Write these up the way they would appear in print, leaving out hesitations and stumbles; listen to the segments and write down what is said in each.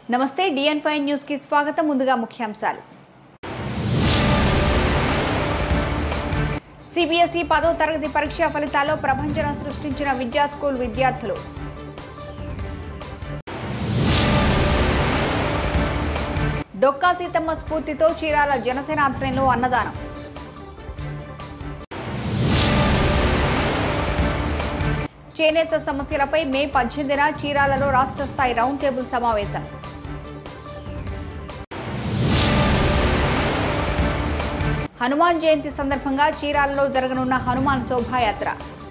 నమస్తే DN5 news కి స్వాగతం. ముందుగా ముఖ్యాంశాలు. CBSE 10వ తరగతి పరీక్షా ఫలితాల్లో ప్రభంజనం సృష్టించిన విద్యా స్కూల్ విద్యార్థులు. డొక్కా సీతమ్మ స్ఫూర్తితో చీరాల జనసేన ఆధ్వర్యంలో అన్నదానం. చేనేత సమస్యలపై మే 18న చీరాలలో రాష్ట్ర స్థాయి రౌండ్ టేబుల్ సమావేశం. హనుమాన్ జయంతి సందర్భంగా చీరాలలో జరగనున్న హనుమాన్ శోభాయాత్ర.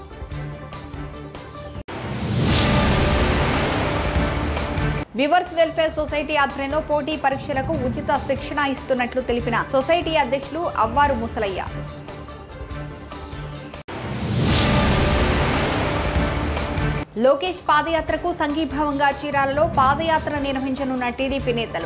వివర్స్ వెల్ఫేర్ సొసైటీ ఆధ్వర్యంలో పోటీ పరీక్షలకు ఉచిత శిక్షణ ఇస్తున్నట్లు తెలిపిన సొసైటీ అధ్యక్షులు అవ్వారు ముసలయ్య. లోకేష్ పాదయాత్రకు సంఘీభావంగా చీరాలలో పాదయాత్ర నిర్వహించనున్న టీడీపీ నేతలు.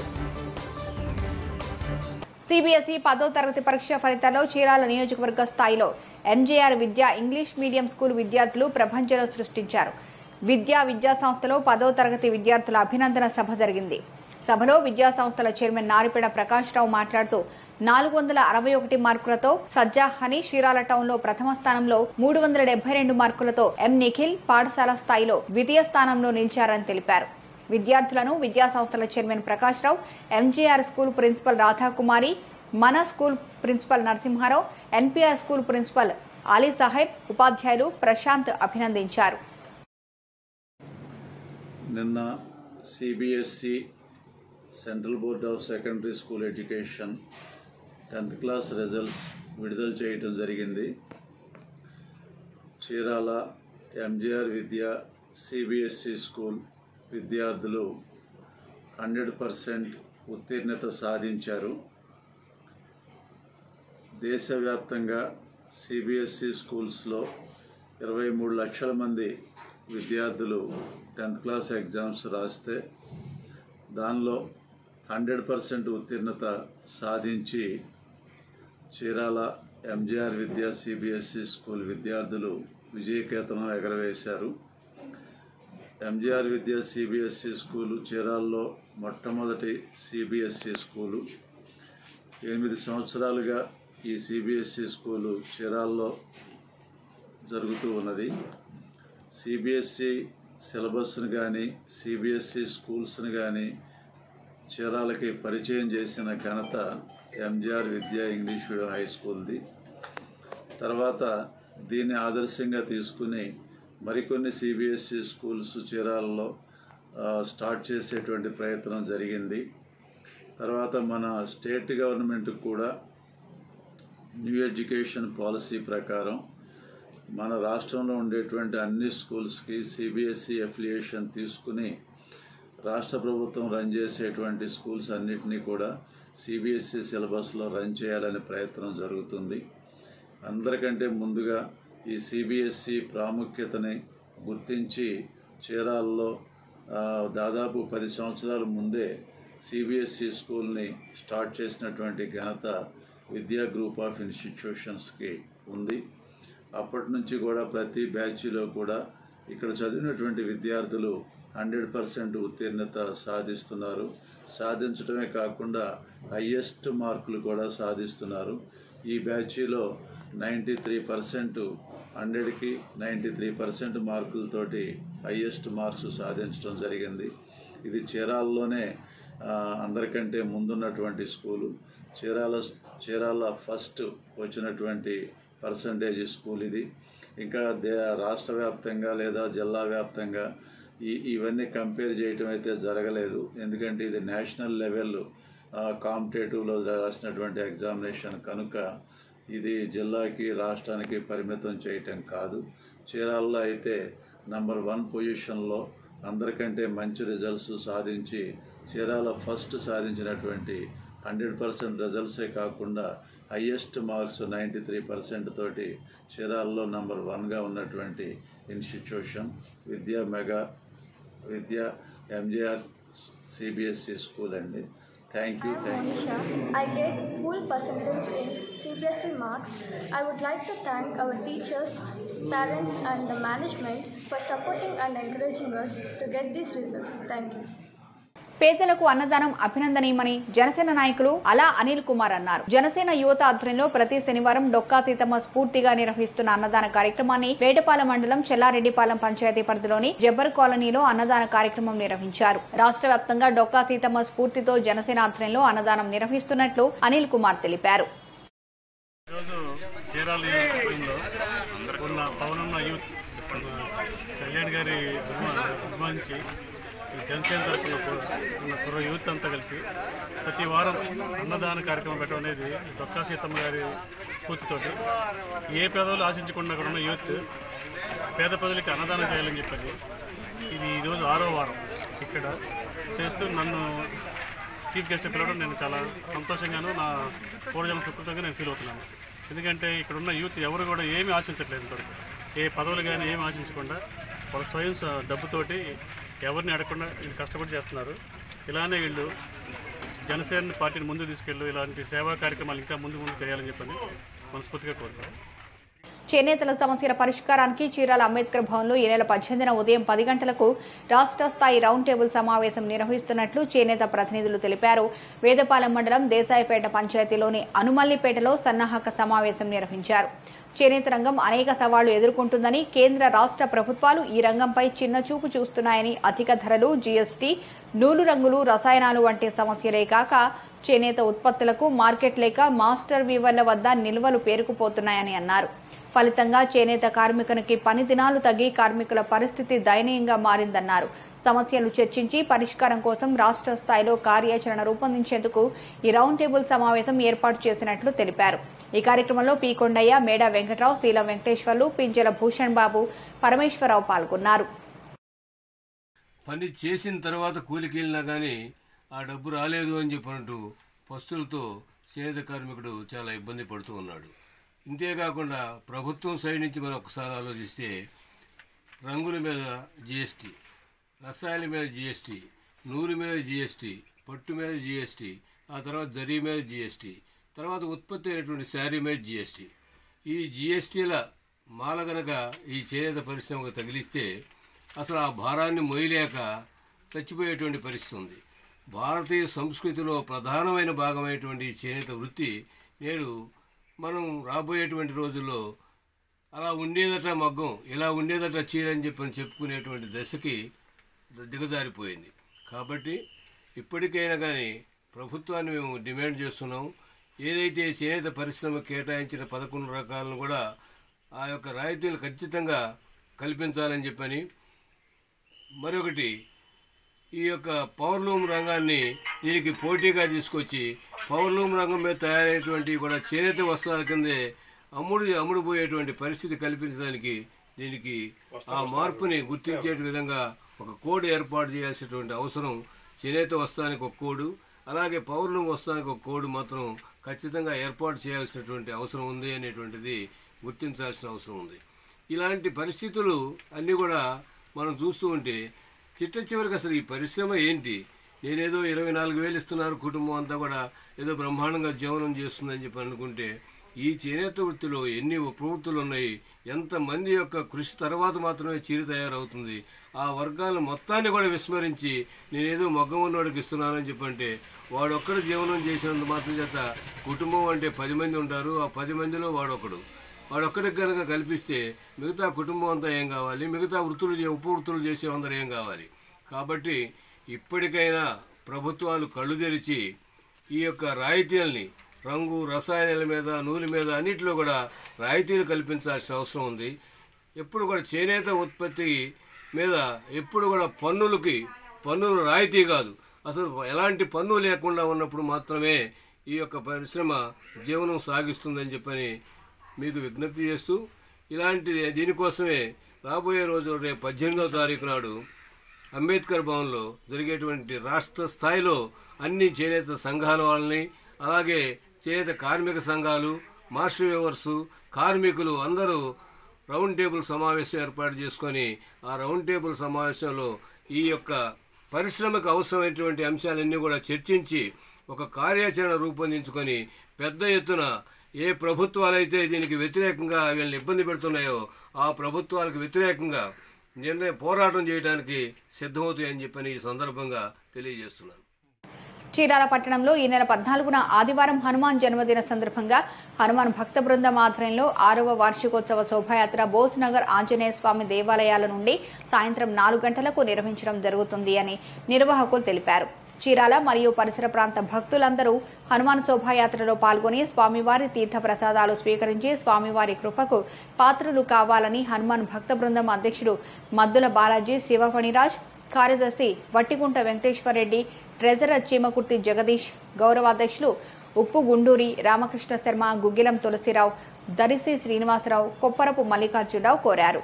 CBSE 10వ తరగతి పరీక్ష ఫలితాల్లో చీరాల నియోజకవర్గ స్థాయిలో MJR విద్యా ఇంగ్లీష్ మీడియం స్కూల్ విద్యార్థులు ప్రభంజనం సృష్టించారు. విద్యా సంస్థలో 10వ తరగతి విద్యార్థుల అభినందన సభ జరిగింది. సభలో విద్యా సంస్థల చైర్మన్ నారిపేడ ప్రకాశ్రావు మాట్లాడుతూ 461 మార్కులతో సజ్జా హనీ చీరాల టౌన్ లో ప్రథమ స్థానంలో, 372 మార్కులతో M నిఖిల్ పాఠశాల స్థాయిలో ద్వితీయ స్థానంలో నిలిచారని తెలిపారు. విద్యార్థులను విద్యా సంస్థల chairman Prakash Rao, MJR school principal Radhakumari, మన school principal Narasimha Rao, NPR school principal Ali Saheb, ఉపాధ్యాయులు ప్రశాంత్ అభినందించారు. నిన్న CBSE central board of secondary school education 10th class results విడుదల చేయటం జరిగింది. Chirala MJR Vidya CBSE school విద్యార్థులు 100% ఉత్తీర్ణత సాధించారు. దేశవ్యాప్తంగా CBSE స్కూల్స్లో 23 లక్షల మంది విద్యార్థులు 10th క్లాస్ ఎగ్జామ్స్ రాస్తే దానిలో 100% ఉత్తీర్ణత సాధించి Chirala MJR Vidya CBSE school విద్యార్థులు విజయకేతనం ఎగరవేశారు. MJR విద్యా CBSE స్కూలు చీరాల్లో మొట్టమొదటి CBSE స్కూలు. 8 సంవత్సరాలుగా ఈ CBSE స్కూలు చీరాల్లో జరుగుతూ ఉన్నది. CBSE సిలబస్ను కానీ CBSE స్కూల్స్ను కానీ చీరాలకి పరిచయం చేసిన ఘనత MJR విద్యా ఇంగ్లీష్ మీడియం హై స్కూల్ది. తర్వాత దీన్ని ఆదర్శంగా తీసుకుని మరికొన్ని CBSE స్కూల్స్ చీరాలలో స్టార్ట్ చేసేటువంటి ప్రయత్నం జరిగింది. తర్వాత మన స్టేట్ గవర్నమెంట్ కూడా న్యూ ఎడ్యుకేషన్ పాలసీ ప్రకారం మన రాష్ట్రంలో ఉండేటువంటి అన్ని స్కూల్స్కి CBSE అఫిలియేషన్ తీసుకుని రాష్ట్ర ప్రభుత్వం రన్ చేసేటువంటి స్కూల్స్ అన్నిటినీ కూడా CBSE సిలబస్లో రన్ చేయాలనే ప్రయత్నం జరుగుతుంది. అందరికంటే ముందుగా ఈ CBSE ప్రాముఖ్యతని గుర్తించి చీరాలలో దాదాపు 10 సంవత్సరాల ముందే CBSE స్కూల్ని స్టార్ట్ చేసినటువంటి ఘనత విద్యా గ్రూప్ ఆఫ్ ఇన్స్టిట్యూషన్స్కి ఉంది. అప్పటి నుంచి కూడా ప్రతి బ్యాచ్లో కూడా ఇక్కడ చదివినటువంటి విద్యార్థులు 100% ఉత్తీర్ణత సాధిస్తున్నారు. సాధించడమే కాకుండా హయ్యెస్ట్ మార్కులు కూడా సాధిస్తున్నారు. ఈ బ్యాచ్లో 93%, 100కి 93% మార్కులతోటి హయ్యెస్ట్ మార్క్స్ సాధించడం జరిగింది. ఇది చీరాలలోనే అందరికంటే ముందున్నటువంటి స్కూలు. చీరాల ఫస్ట్ వచ్చినటువంటి పర్సంటేజ్ స్కూల్ ఇది. ఇంకా రాష్ట్ర వ్యాప్తంగా లేదా జిల్లా వ్యాప్తంగా ఇవన్నీ కంపేర్ చేయటం అయితే జరగలేదు. ఎందుకంటే ఇది నేషనల్ లెవెల్ కాంపిటేటివ్లో రాసినటువంటి ఎగ్జామినేషన్ కనుక ఇది జిల్లాకి రాష్ట్రానికి పరిమితం చేయటం కాదు. చీరాలలో అయితే నంబర్ 1 పొజిషన్లో అందరికంటే మంచి రిజల్ట్స్ సాధించి చీరాల ఫస్ట్ సాధించినటువంటి 100% రిజల్ట్సే కాకుండా హయ్యెస్ట్ మార్క్స్ 93% తోటి చీరాలలో నంబర్ 1గా ఉన్నటువంటి institution Vidya MJR CBSE school అండి. Thank you. I get full percentage in CBSE marks. I would like to thank our teachers, parents and the management for supporting and encouraging us to get this result. Thank you. పేదలకు అన్నదానం అభినందనీయమని జనసేన నాయకులు అలా అనిల్ కుమార్ అన్నారు. జనసేన యువత ఆధ్వర్యంలో ప్రతి శనివారం డొక్కా సీతమ్మ స్ఫూర్తిగా నిర్వహిస్తున్న అన్నదాన కార్యక్రమాన్ని వేటపాలెం మండలం చెల్లారెడ్డిపాలెం పంచాయతీ పరిధిలోని జబ్బర్ కాలనీలో అన్నదాన కార్యక్రమం నిర్వహించారు. రాష్ట్ర వ్యాప్తంగా డొక్కా సీతమ్మ స్ఫూర్తితో జనసేన ఆధ్వర్యంలో అన్నదానం నిర్వహిస్తున్నట్లు అనిల్ కుమార్ తెలిపారు. జనసేన తరఫున కుర్ర యూత్ అంతా కలిపి ప్రతి వారం అన్నదాన కార్యక్రమం పెట్టడం అనేది డొక్కా సీతమ్మ గారి స్ఫూర్తితోటి ఏ పేదలు ఆశించకుండా కూడా ఉన్న యూత్ పేద ప్రజలకి అన్నదానం చేయాలని చెప్పి ఇది ఈరోజు 6వ వారం ఇక్కడ చేస్తూ నన్ను చీఫ్ గెస్ట్ పిలవడం నేను చాలా సంతోషంగాను నా పూర్వజన్మ సుకృతంగా నేను ఫీల్ అవుతున్నాను. ఎందుకంటే ఇక్కడ ఉన్న యూత్ ఎవరు కూడా ఏమీ ఆశించట్లేదు. ఇంతవరకు ఏ పదవులు కానీ ఏమి ఆశించకుండా వాళ్ళ స్వయం డబ్బుతోటి ఎవరిని అడగకుండా వీళ్ళు కష్టపడి చేస్తున్నారు. ఇలానే వీళ్ళు జనసేన పార్టీని ముందుకు తీసుకెళ్ళు ఇలాంటి సేవా కార్యక్రమాలు ఇంకా ముందు చేయాలని చెప్పని మనస్ఫూర్తిగా కోరుతారు. చేనేతల సమస్యల పరిష్కారానికి చీరాల అంబేద్కర్ భవన్లో ఈ నెల 18న ఉదయం 10 గంటలకు రాష్ట్ర స్థాయి రౌండ్ టేబుల్ సమావేశం నిర్వహిస్తున్నట్లు చేనేత ప్రతినిధులు తెలిపారు. వేదపాలెం మండలం దేశాయిపేట పంచాయతీలోని అనుమల్లిపేటలో సన్నాహక సమావేశం నిర్వహించారు. చేనేత రంగం అనేక సవాళ్లు ఎదుర్కొంటుందని, కేంద్ర రాష్ట్ర ప్రభుత్వాలు ఈ రంగంపై చిన్న చూపు చూస్తున్నాయని, అధిక ధరలు, జీఎస్టీ, నూలు రంగులు, రసాయనాలు వంటి సమస్యలే కాక చేనేత ఉత్పత్తులకు మార్కెట్ లేక మాస్టర్ వీవర్ల వద్ద నిల్వలు పేరుకుపోతున్నాయని అన్నారు. ఫలితంగా చేనేత కార్మికునికి పని దినాలు తగ్గి కార్మికుల పరిస్థితి దయనీయంగా మారిందన్నారు. సమస్యలు చర్చించి పరిష్కారం కోసం రాష్ట్ర స్థాయిలో కార్యాచరణ రూపొందించేందుకు ఈ రౌండ్ టేబుల్ సమావేశం ఏర్పాటు చేసినట్లు తెలిపారు. ఈ కార్యక్రమంలో పి కొండయ్య, మేడా వెంకట్రావు, శీలం వెంకటేశ్వర్లు, పింజల భూషణ్ బాబు, పరమేశ్వరరావు పాల్గొన్నారు. పని చేసిన తర్వాత కూలికి వెళ్ళినా కానీ ఆ డబ్బు రాలేదు అని చెప్పినట్టు పస్తులతో చేనేత కార్మికుడు చాలా ఇబ్బంది పడుతూ ఉన్నాడు. ఇంతేకాకుండా ప్రభుత్వం సైడ్ నుంచి మనం ఒకసారి ఆలోచిస్తే రంగుల మీద జీఎస్టీ, రసాయనాల మీద జీఎస్టీ, నూలు మీద జీఎస్టీ, పట్టు మీద జీఎస్టీ, ఆ తర్వాత జరీ మీద జీఎస్టీ, తర్వాత ఉత్పత్తి అయినటువంటి శారీ మీద జీఎస్టీ. ఈ జీఎస్టీల మాల గనక ఈ చేనేత పరిశ్రమకు తగిలిస్తే అసలు ఆ భారాన్ని మోయలేక చచ్చిపోయేటువంటి పరిస్థితి ఉంది. భారతీయ సంస్కృతిలో ప్రధానమైన భాగమైనటువంటి చేనేత వృత్తి నేడు మనం రాబోయేటువంటి రోజుల్లో అలా ఉండేదట మగ్గం, ఇలా ఉండేదట చీర అని చెప్పుకునేటువంటి దశకి దిగజారిపోయింది. కాబట్టి ఇప్పటికైనా కానీ ప్రభుత్వాన్ని మేము డిమాండ్ చేస్తున్నాం. ఏదైతే చేనేత పరిశ్రమ కేటాయించిన 11 రకాలను కూడా ఆ యొక్క రాయితీలు ఖచ్చితంగా కల్పించాలని చెప్పని, మరొకటి ఈ యొక్క పవర్లూమ్ రంగాన్ని దీనికి పోటీగా తీసుకొచ్చి పవర్లూమ్ రంగం మీద తయారైనటువంటి కూడా చేనేత వస్త్రాల కిందే అమ్ముడుపోయేటువంటి పరిస్థితి కల్పించడానికి దీనికి ఆ మార్పుని గుర్తించే విధంగా ఒక కోడ్ ఏర్పాటు చేయాల్సినటువంటి అవసరం, చేనేత వస్త్రానికి ఒక కోడు, అలాగే పవర్లూమ్ వస్త్రానికి ఒక కోడ్ మాత్రం ఖచ్చితంగా ఏర్పాటు చేయాల్సినటువంటి అవసరం ఉంది అనేటువంటిది గుర్తించాల్సిన అవసరం ఉంది. ఇలాంటి పరిస్థితులు అన్నీ కూడా మనం చూస్తూ ఉంటే చివరికి అసలు ఈ పరిశ్రమ ఏంటి, నేనేదో 24,000 ఇస్తున్నారు కుటుంబం అంతా కూడా ఏదో బ్రహ్మాండంగా జీవనం చేస్తుందని చెప్పి అనుకుంటే ఈ చేనేత వృత్తిలో ఎన్ని ప్రవృత్తులు ఉన్నాయి, ఎంతమంది యొక్క కృషి తర్వాత మాత్రమే చీర తయారవుతుంది. ఆ వర్గాలను మొత్తాన్ని కూడా విస్మరించి నేనేదో మగ్గం ఉన్నవాడికి ఇస్తున్నానని చెప్పంటే వాడొక్కడు జీవనం చేసినంత మాత్రం చేత కుటుంబం అంటే 10 మంది ఉంటారు. ఆ 10 మందిలో వాడొక్కడికి కనుక కల్పిస్తే మిగతా కుటుంబం అంతా ఏం కావాలి, మిగతా ఉపవృత్తులు చేసే అందరూ ఏం కావాలి. కాబట్టి ఇప్పటికైనా ప్రభుత్వాలు కళ్ళు తెరిచి ఈ యొక్క రాయితీలని రంగు, రసాయనాల మీద, నూనె మీద అన్నింటిలో కూడా రాయితీలు కల్పించాల్సిన అవసరం ఉంది. ఎప్పుడు కూడా చేనేత ఉత్పత్తి మీద ఎప్పుడు కూడా పన్నులు రాయితీ కాదు, అసలు ఎలాంటి పన్ను లేకుండా ఉన్నప్పుడు మాత్రమే ఈ యొక్క పరిశ్రమ జీవనం సాగిస్తుందని చెప్పని మీకు విజ్ఞప్తి చేస్తూ, దీనికోసమే రాబోయే రోజు రేపు 18వ తారీఖు నాడు అంబేద్కర్ భవన్లో జరిగేటువంటి రాష్ట్ర స్థాయిలో అన్ని చేనేత సంఘాల వాళ్ళని, అలాగే చేనేత కార్మిక సంఘాలు, మాస్టర్ వీవర్స్, కార్మికులు అందరూ రౌండ్ టేబుల్ సమావేశం ఏర్పాటు చేసుకొని ఆ రౌండ్ టేబుల్ సమావేశంలో ఈ యొక్క పరిశ్రమకు అవసరమైనటువంటి అంశాలన్నీ కూడా చర్చించి ఒక కార్యాచరణ రూపొందించుకొని పెద్ద ఎత్తున ఏ ప్రభుత్వాలైతే దీనికి వ్యతిరేకంగా వీళ్ళని ఇబ్బంది పెడుతున్నాయో ఆ ప్రభుత్వాలకు వ్యతిరేకంగా పోరాటం చేయడానికి సిద్ధమవుతాయని చెప్పని ఈ సందర్భంగా తెలియజేస్తున్నాను. చీరాల పట్టణంలో ఈ నెల 14న ఆదివారం హనుమాన్ జన్మదిన సందర్భంగా హనుమాన్ భక్త బృందం ఆధ్వర్యంలో 6వ వార్షికోత్సవ శోభాయాత్ర బోస్ నగర్ ఆంజనేయ స్వామి దేవాలయాల నుండి సాయంత్రం 4 గంటలకు నిర్వహించడం జరుగుతుంది అని నిర్వాహకులు తెలిపారు. చీరాల మరియు పరిసర ప్రాంత భక్తులందరూ హనుమాన్ శోభాయాత్రలో పాల్గొని స్వామివారి తీర్థ ప్రసాదాలు స్వీకరించి స్వామివారి కృపకు పాత్రులు కావాలని హనుమాన్ భక్త బృందం అధ్యక్షుడు మద్దుల బాలాజీ శివఫణిరాజ్, కార్యదర్శి వట్టిగుంట వెంకటేశ్వరరెడ్డి, ట్రెజరర్ చీమకుర్తి జగదీష్, గౌరవాధ్యక్షులు ఉప్పు గుండూరి రామకృష్ణ శర్మ, గుగ్గిలం తులసిరావు, దరిసి శ్రీనివాసరావు, కొప్పరపు మల్లికార్జునరావు కోరారు.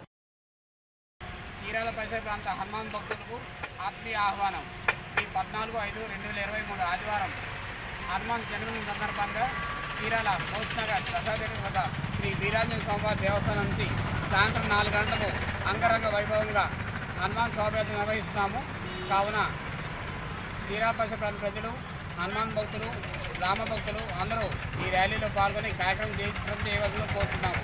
చీరాల పరిసర ప్రాంత హనుమాన్ భక్తులకు ఆత్మీయ ఆహ్వానం. ఈ 14/5/2023 ఆదివారం హనుమాన్ జన్మదిన సందర్భంగా చీరాల బోస్ నగర్ ప్రసాద్ వద్ద శ్రీ వీరాంజనేయ స్వామివారి దేవస్థానం నుంచి సాయంత్రం 4 గంటలకు అంగరంగ వైభవంగా హనుమాన్ శోభయాత్ర నిర్వహిస్తున్నాము. కావున చీరాల పరిసర ప్రాంత ప్రజలు, హనుమాన్ భక్తులు, రామ భక్తులు అందరూ ఈ ర్యాలీలో పాల్గొని కార్యక్రమం చేయవలసిందిగా కోరుతున్నాము.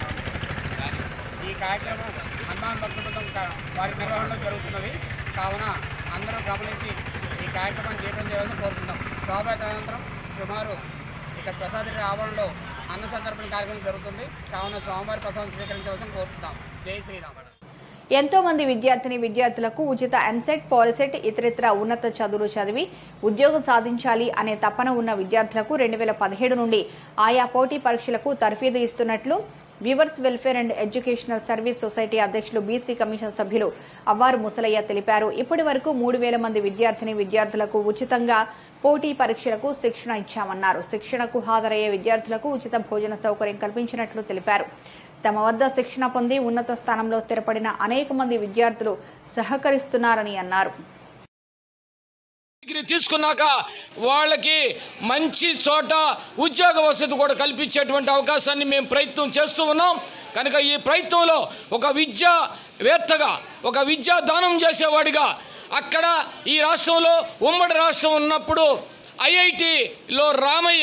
ఈ కార్యక్రమం హనుమాన్ భక్తుల బృందం వారి నిర్వహణలో జరుగుతున్నది. కావున అందరూ గమనించి ఈ కార్యక్రమాన్ని చేయవలసింది కోరుతున్నాం. శోభయాత్ర అనంతరం సుమారు ఇక్కడ ప్రసాద్ ఆవరణలో అన్న సంతర్పణ కార్యక్రమం జరుగుతుంది. కావున స్వామివారి ప్రసాదం స్వీకరించవలసింది కోరుతున్నాం. జై శ్రీరామ్. ఎంతో మంది విద్యార్థులకు ఉచిత ఎంసెట్, పాలిసెట్, ఇతరితర ఉన్నత చదువులు చదివి ఉద్యోగం సాధించాలి అనే తపన ఉన్న విద్యార్థులకు 2017 నుండి ఆయా పోటీ పరీక్షలకు తర్ఫీదు ఇస్తున్నట్లు viewers welfare and educational service society అధ్యక్షులు బీసీ కమిషన్ సభ్యులు అవ్వారు ముసలయ్య తెలిపారు. ఇప్పటి వరకు 3000 మంది విద్యార్థులకు ఉచితంగా పోటీ పరీక్షలకు శిక్షణ ఇచ్చామన్నారు. శిక్షణకు హాజరయ్యే విద్యార్థులకు ఉచిత భోజన సౌకర్యం కల్పించినట్లు తెలిపారు. తమ వద్ద శిక్షణ పొంది ఉన్నత స్థానంలో స్థిరపడిన అనేక మంది విద్యార్థులు సహకరిస్తున్నారని అన్నారు. డిగ్రీ తీసుకున్నాక వాళ్ళకి మంచి చోట ఉద్యోగ వసతి కూడా కల్పించేటువంటి అవకాశాన్ని మేము ప్రయత్నం చేస్తూ ఉన్నాం. కనుక ఈ ప్రయత్నంలో ఒక విద్యావేత్తగా, ఒక విద్యా దానం చేసేవాడిగా అక్కడ ఈ రాష్ట్రంలో ఉమ్మడి రాష్ట్రం ఉన్నప్పుడు ఐఐటిలో రామయ్య,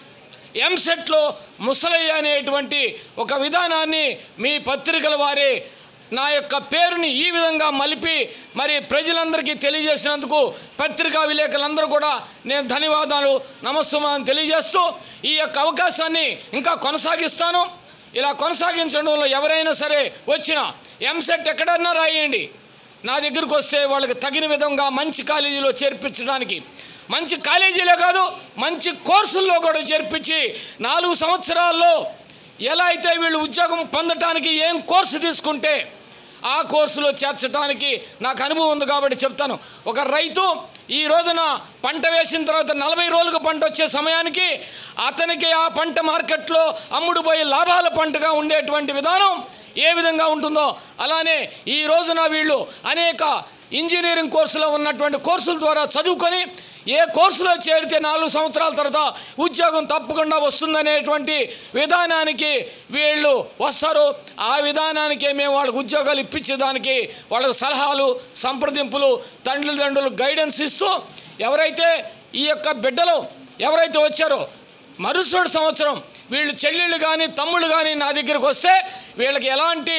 ఎంసెట్లో ముసలయ్య అనేటువంటి ఒక విధానాన్ని మీ పత్రికల వారి నా యొక్క పేరుని ఈ విధంగా మలిపి మరి ప్రజలందరికీ తెలియజేసినందుకు పత్రికా విలేకరులందరూ కూడా నేను ధన్యవాదాలు, నమస్కారం తెలియజేస్తూ ఈ యొక్క అవకాశాన్ని ఇంకా కొనసాగిస్తాను. ఇలా కొనసాగించడంలో ఎవరైనా సరే వచ్చినా ఎంసెట్ ఎక్కడన్నా రాయండి, నా దగ్గరకు వస్తే వాళ్ళకి తగిన విధంగా మంచి కాలేజీలో చేర్పించడానికి, మంచి కాలేజీలే కాదు మంచి కోర్సుల్లో కూడా చేర్పించి 4 సంవత్సరాల్లో ఎలా అయితే వీళ్ళు ఉద్యోగం పొందటానికి ఏం కోర్సు తీసుకుంటే ఆ కోర్సులో చేర్చడానికి నాకు అనుభవం ఉంది కాబట్టి చెప్తాను. ఒక రైతు ఈ రోజున పంట వేసిన తర్వాత 40 రోజులకు పంట వచ్చే సమయానికి అతనికి ఆ పంట మార్కెట్లో అమ్ముడుపోయే లాభాల పంటగా ఉండేటువంటి విధానం ఏ విధంగా ఉంటుందో అలానే ఈ రోజున వీళ్ళు అనేక ఇంజనీరింగ్ కోర్సులో ఉన్నటువంటి కోర్సుల ద్వారా చదువుకొని ఏ కోర్సులో చేరితే 4 సంవత్సరాల తర్వాత ఉద్యోగం తప్పకుండా వస్తుందనేటువంటి విధానానికి వీళ్ళు వస్తారు. ఆ విధానానికే మేము వాళ్ళకు ఉద్యోగాలు ఇప్పించేదానికి వాళ్ళకు సలహాలు, సంప్రదింపులు, తల్లిదండ్రులు గైడెన్స్ ఇస్తూ ఎవరైతే ఈ యొక్క బిడ్డలు ఎవరైతే వచ్చారో మరుసటి సంవత్సరం వీళ్ళు చెల్లెళ్ళు కానీ తమ్ముళ్ళు కానీ నా దగ్గరికి వస్తే వీళ్ళకి ఎలాంటి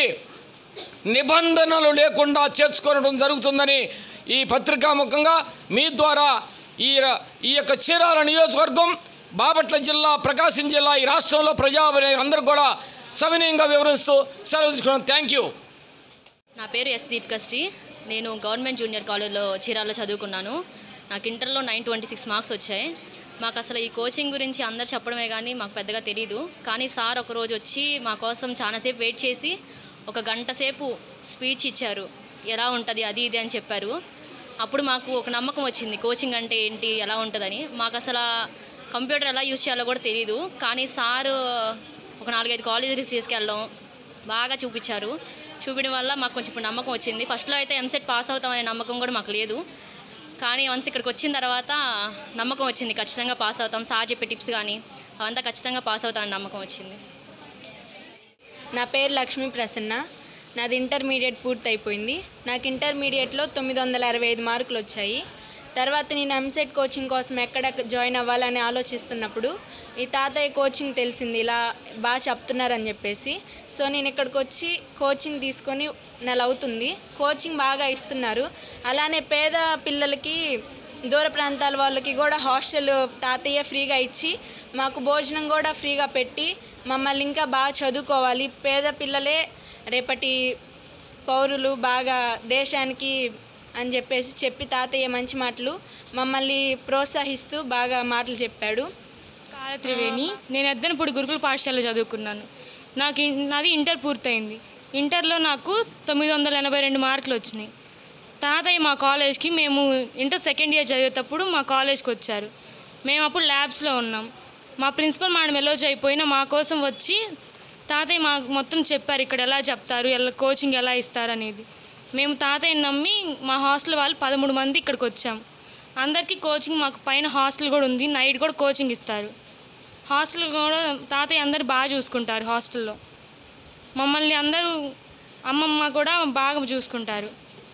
నిబంధనలు లేకుండా చేర్చుకోవడం జరుగుతుందని ఈ పత్రికాముఖంగా మీ ద్వారా ఈ యొక్క చీరాల నియోజకవర్గం, బాపట్ల జిల్లా, ప్రకాశం జిల్లా, ఈ రాష్ట్రంలో అందరూ కూడా సవినయంగా వివరిస్తూ సెలవు తీసుకున్నాను. Thank you. నా పేరు ఎస్ దీప్కశ్రీ. నేను గవర్నమెంట్ జూనియర్ కాలేజ్లో చీరాల్లో చదువుకున్నాను. నాకు ఇంటర్లో 926 మార్క్స్ వచ్చాయి. మాకు అసలు ఈ కోచింగ్ గురించి అందరు చెప్పడమే కానీ మాకు పెద్దగా తెలీదు. కానీ సార్ ఒకరోజు వచ్చి మా కోసం చాలాసేపు వెయిట్ చేసి 1 గంట సేపు స్పీచ్ ఇచ్చారు. ఎలా ఉంటుంది అది ఇది అని చెప్పారు. అప్పుడు మాకు ఒక నమ్మకం వచ్చింది కోచింగ్ అంటే ఏంటి, ఎలా ఉంటుందని. మాకు అసలు కంప్యూటర్ ఎలా యూజ్ చేయాలో కూడా తెలీదు. కానీ సారు ఒక 4-5 కాలేజీకి తీసుకెళ్ళడం బాగా చూపించారు. చూపించడం వల్ల మాకు కొంచెం ఇప్పుడు నమ్మకం వచ్చింది. ఫస్ట్లో అయితే ఎంసెట్ పాస్ అవుతామనే నమ్మకం కూడా మాకు లేదు. కానీ వన్స్ ఇక్కడికి వచ్చిన తర్వాత నమ్మకం వచ్చింది, ఖచ్చితంగా పాస్ అవుతాం. సార్ చెప్పే టిప్స్ కానీ అవంతా ఖచ్చితంగా పాస్ అవుతామని నమ్మకం వచ్చింది. నా పేరు లక్ష్మీ ప్రసన్న. నాది ఇంటర్మీడియట్ పూర్తి అయిపోయింది. నాకు ఇంటర్మీడియట్లో 965 మార్కులు వచ్చాయి. తర్వాత నేను ఎంసెట్ కోచింగ్ కోసం ఎక్కడ జాయిన్ అవ్వాలని ఆలోచిస్తున్నప్పుడు ఈ తాతయ్య కోచింగ్ తెలిసింది, ఇలా బాగా చెప్తున్నారని చెప్పేసి. సో నేను ఇక్కడికి వచ్చి కోచింగ్ తీసుకొని నెల అవుతుంది. కోచింగ్ బాగా ఇస్తున్నారు. అలానే పేద పిల్లలకి, దూర ప్రాంతాల వాళ్ళకి కూడా హాస్టల్ తాతయ్య ఫ్రీగా ఇచ్చి మాకు భోజనం కూడా ఫ్రీగా పెట్టి మమ్మల్ని ఇంకా బాగా చదువుకోవాలి, పేద పిల్లలే రేపటి పౌరులు, బాగా దేశానికి అని చెప్పి తాతయ్య మంచి మాటలు మమ్మల్ని ప్రోత్సహిస్తూ బాగా మాటలు చెప్పాడు. కాలత్రివేణి, నేను ఎద్దనపూడి గురుకుల పాఠశాలలో చదువుకున్నాను. నాది ఇంటర్ పూర్తయింది. ఇంటర్లో నాకు 982 మార్కులు వచ్చినాయి. తాతయ్య మా కాలేజ్కి, మేము ఇంటర్ సెకండ్ ఇయర్ చదివేటప్పుడు మా కాలేజ్కి వచ్చారు. మేము అప్పుడు ల్యాబ్స్లో ఉన్నాం. మా ప్రిన్సిపల్ మేడం ఎలోజ్ అయిపోయినా మా కోసం వచ్చి తాతయ్య మాకు మొత్తం చెప్పారు, ఇక్కడ ఎలా చెప్తారు, కోచింగ్ ఎలా ఇస్తారు అనేది. మేము తాతయ్యని నమ్మి మా హాస్టల్ వాళ్ళు 13 మంది ఇక్కడికి వచ్చాం. అందరికీ కోచింగ్, మాకు పైన హాస్టల్ కూడా ఉంది, నైట్ కూడా కోచింగ్ ఇస్తారు. హాస్టల్ కూడా తాతయ్య అందరు బాగా చూసుకుంటారు. హాస్టల్లో మమ్మల్ని అందరూ, అమ్మమ్మ కూడా బాగా చూసుకుంటారు.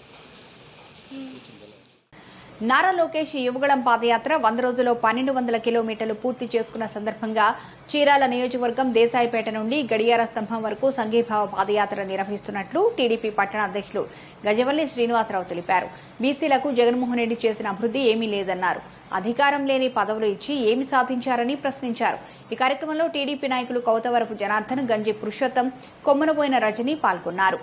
నారా లోకేష్ యువగళం పాదయాత్ర 100 రోజుల్లో 1200 కిలోమీటర్లు పూర్తి చేసుకున్న సందర్భంగా చీరాల నియోజకవర్గం దేశాయిపేట నుండి గడియార స్తంభం వరకు సంఘీభావ పాదయాత్ర నిర్వహిస్తున్నట్లు టీడీపీ పట్టణ అధ్యక్షులు గజవల్లి శ్రీనివాసరావు తెలిపారు. బీసీలకు జగన్మోహన్ రెడ్డి చేసిన అభివృద్ధి ఏమీ లేదన్నారు. అధికారం లేని పదవులు ఇచ్చి ఏమి సాధించారని ప్రశ్నించారు. ఈ కార్యక్రమంలో టీడీపీ నాయకులు కౌతవరపు జనార్దన్, గంజి పురుషోత్తం, కొమ్మనబోయిన రజని పాల్గొన్నారు.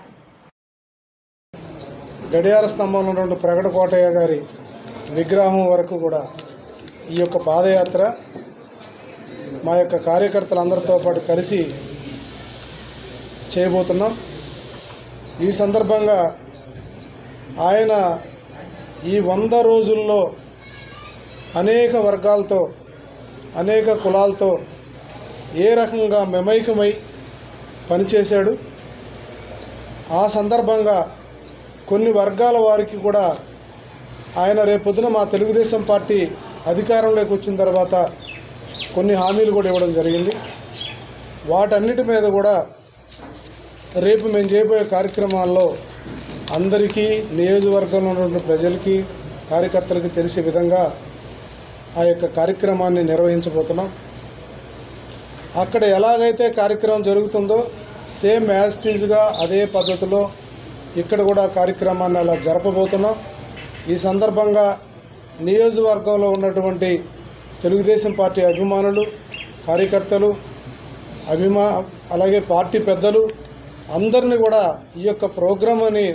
గడియార స్తంభంలో ఉన్న ప్రగడ కోటయ్య గారి విగ్రహం వరకు కూడా ఈ యొక్క పాదయాత్ర మా యొక్క కార్యకర్తలందరితో పాటు కలిసి చేయబోతున్నాం. ఈ సందర్భంగా ఆయన ఈ 100 రోజుల్లో అనేక వర్గాలతో, అనేక కులాలతో ఏ రకంగా మెమైకమై పనిచేశాడు. ఆ సందర్భంగా కొన్ని వర్గాల వారికి కూడా ఆయన రేపొద్దున మా తెలుగుదేశం పార్టీ అధికారంలోకి వచ్చిన తర్వాత కొన్ని హామీలు కూడా ఇవ్వడం జరిగింది. వాటన్నిటి మీద కూడా రేపు మేము చేయబోయే కార్యక్రమాల్లో అందరికీ, నియోజకవర్గంలో ఉన్న ప్రజలకి, కార్యకర్తలకి తెలిసే విధంగా ఆ యొక్క కార్యక్రమాన్ని నిర్వహించబోతున్నాం. అక్కడ ఎలాగైతే కార్యక్రమం జరుగుతుందో సేమ్ యాజ్ టీజ్గా అదే పద్ధతిలో ఇక్కడ కూడా కార్యక్రమాన్ని అలా జరపబోతున్నాం. ఈ సందర్భంగా నియోజకవర్గంలో ఉన్నటువంటి తెలుగుదేశం పార్టీ అభిమానులు, కార్యకర్తలు, అలాగే పార్టీ పెద్దలు అందరినీ కూడా ఈ యొక్క ప్రోగ్రామ్ని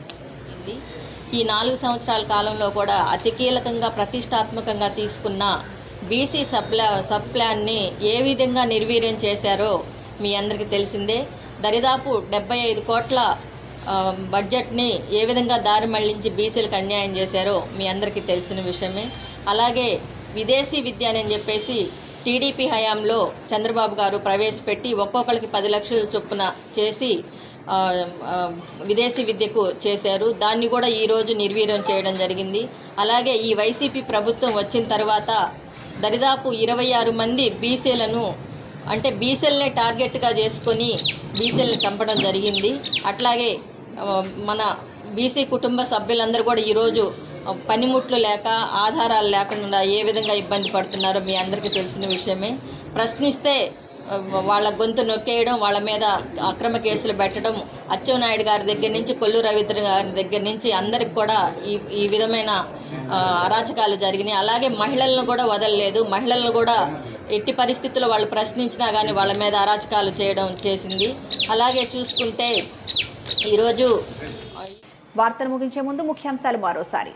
ఈ 4 సంవత్సరాల కాలంలో కూడా అతి కీలకంగా, ప్రతిష్టాత్మకంగా తీసుకున్న బీసీ సబ్ ప్లాన్ని ఏ విధంగా నిర్వీర్యం చేశారో మీ అందరికీ తెలిసిందే. దరిదాపు 75 కోట్ల బడ్జెట్ని ఏ విధంగా దారి మళ్లించి బీసీలకు అన్యాయం చేశారో మీ అందరికీ తెలిసిన విషయమే. అలాగే విదేశీ విద్య అని చెప్పేసి టీడీపీ హయాంలో చంద్రబాబు గారు ప్రవేశపెట్టి ఒక్కొక్కరికి 10 లక్షల చొప్పున చేసి విదేశీ విద్యకు చేశారు. దాన్ని కూడా ఈరోజు నిర్వీర్యం చేయడం జరిగింది. అలాగే ఈ వైసీపీ ప్రభుత్వం వచ్చిన తర్వాత దరిదాపు 26 మంది బీసీలను, అంటే బీసీలనే టార్గెట్గా చేసుకొని బీసీలను చంపడం జరిగింది. అట్లాగే మన బీసీ కుటుంబ సభ్యులందరూ కూడా ఈరోజు పనిముట్లు లేక, ఆధారాలు లేకుండా ఏ విధంగా ఇబ్బంది పడుతున్నారో మీ అందరికీ తెలిసిన విషయమే. ప్రశ్నిస్తే వాళ్ళ గొంతు నొక్కేయడం, వాళ్ళ మీద అక్రమ కేసులు పెట్టడం, అచ్చెన్నాయుడు గారి దగ్గర నుంచి, కొల్లు రవీంద్ర గారి దగ్గర నుంచి అందరికి కూడా ఈ విధమైన అరాచకాలు జరిగినాయి. అలాగే మహిళలను కూడా వదలలేదు. మహిళలను కూడా ఎట్టి పరిస్థితుల్లో వాళ్ళు ప్రశ్నించినా కానీ వాళ్ళ మీద అరాచకాలు చేసింది. అలాగే చూసుకుంటే ఈరోజు వార్తలు ముగించే ముందు ముఖ్యాంశాలు మరోసారి.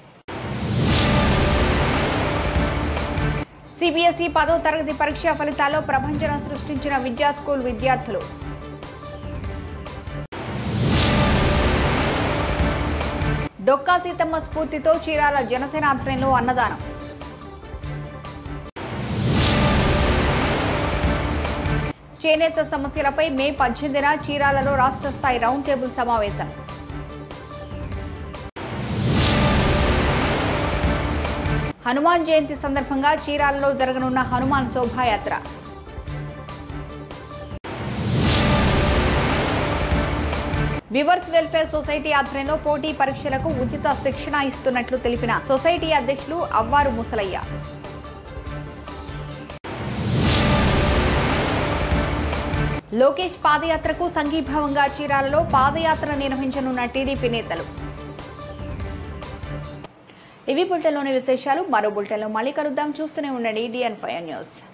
సిబిఎస్ఈ 10వ తరగతి పరీక్షా ఫలితాల్లో ప్రభంజనం సృష్టించిన విద్యా స్కూల్ విద్యార్థులు. డొక్కా సీతమ్మ స్ఫూర్తితో చీరాల జనసేన ఆధ్వర్యంలో అన్నదానం. చేనేత సమస్యలపై మే 18న చీరాలలో రాష్ట్ర స్థాయి రౌండ్ టేబుల్ సమావేశం. హనుమాన్ జయంతి సందర్భంగా చీరాలలో జరగనున్న హనుమాన్ శోభాయాత్ర. వివర్స్ వెల్ఫేర్ సొసైటీ ఆధ్వర్యంలో పోటీ పరీక్షలకు ఉచిత శిక్షణ ఇస్తున్నట్లు తెలిపిన సొసైటీ అధ్యక్షులు అవ్వారు ముసలయ్య. లోకేష్ పాదయాత్రకు సంఘీభావంగా చీరాలలో పాదయాత్ర నిర్వహించనున్న టీడీపీ నేతలు. ఇవి బులెటిన్లోని విశేషాలు. మరో బులెటిన్లో మళ్ళీ కలుద్దాం. చూస్తూనే ఉండండి DN5 న్యూస్.